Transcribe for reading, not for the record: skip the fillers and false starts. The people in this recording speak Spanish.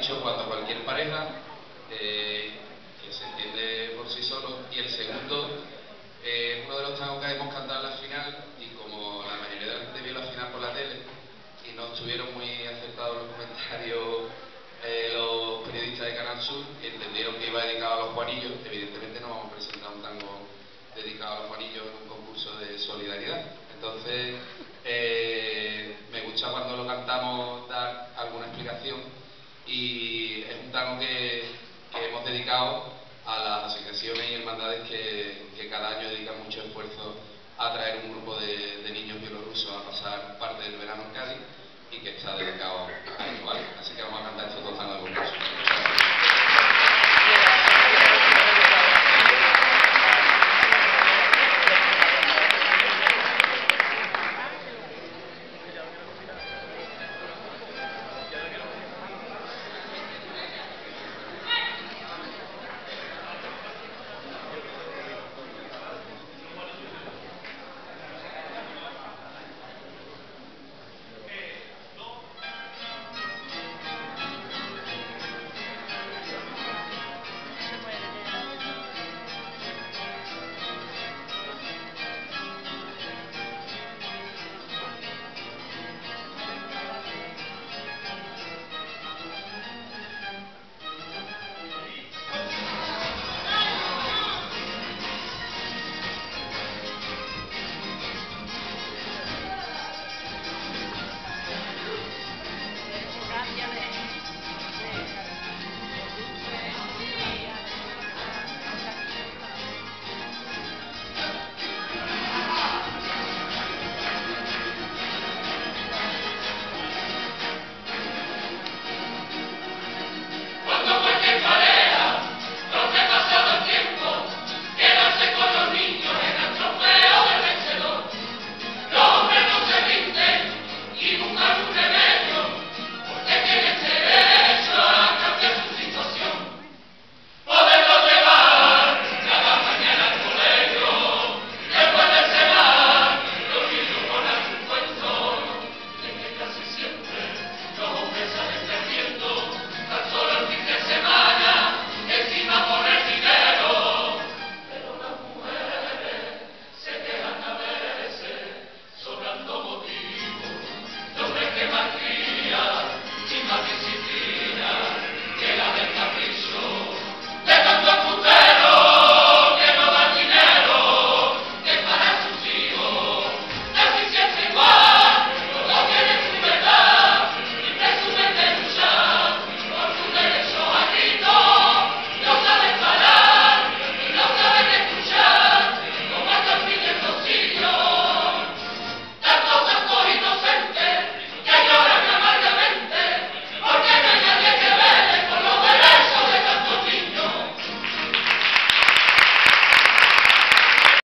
dicho, cuando cualquier pareja, que se entiende por sí solo, y el segundo, uno de los tangos que hemos cantado en la final, y como la mayoría de la gente vio la final por la tele, y no estuvieron muy acertados los comentarios los periodistas de Canal Sur, que entendieron que iba dedicado a los Juanillos. Evidentemente no vamos a presentar un tango dedicado a los Juanillos en un concurso de solidaridad. Entonces, me gusta cuando lo cantamos dar alguna explicación, y es un tango que hemos dedicado a las asociaciones y hermandades que cada año dedican mucho esfuerzo a traer un grupo de niños bielorrusos a pasar parte del verano en Cádiz, y que está dedicado